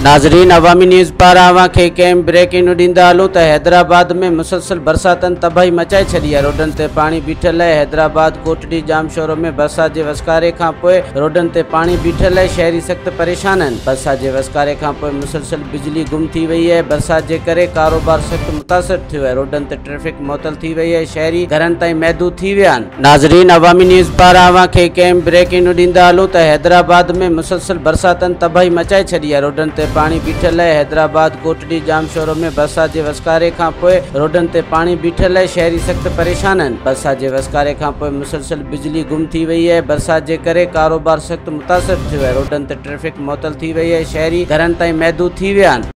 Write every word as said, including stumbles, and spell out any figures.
नाज़रीन, अवामी न्यूज़ पारां अवां खे कंहिं ब्रेकिंग न्यूज़ ॾींदा हलूं त हैदराबाद में मुसलसल बरसातनि तबाही मचाए छॾी आहे। रोडनि ते पाणी बीठल आहे। हैदराबाद कोटड़ी जाम शोरो में बरसात जे वसकारे खां पोइ रोडनि ते पाणी बीठल आहे। शहरी सख़्त परेशान आहिनि। बरसात जे वसकारे खां पोइ मुसलसल बिजली गुम थी वई आहे। बरसात जे करे कारोबार सख़्त मुतासिर थियो आहे। रोडनि ते ट्रैफिक मुअतल थी वई आहे। शहरी घरनि ताईं महदूद थी विया आहिनि। नाज़रीन, अवामी न्यूज़ पारां अवां खे कंहिं ब्रेकिंग न्यूज़ ॾींदा हलूं त हैदराबाद में मुसलसल बरसातनि तबाही मचाए छॾी आहे। रोडनि ते पाणी बीठल आहे। हैदराबाद कोटड़ी जाम शोरो में बरसात जे वसकारे खां पोइ रोडनि ते पाणी बीठल आहे। शहरी सख़्त परेशान आहिनि। बरसात जे वसकारे खां पोइ मुसलसल बिजली गुम थी वई आहे। बरसात जे करे कारोबार सख़्त मुतासिर थियो आहे। रोडनि ते ट्रैफिक मुअतल थी वई आहे। शहरी घरनि ताईं महदूद थी विया आहिनि।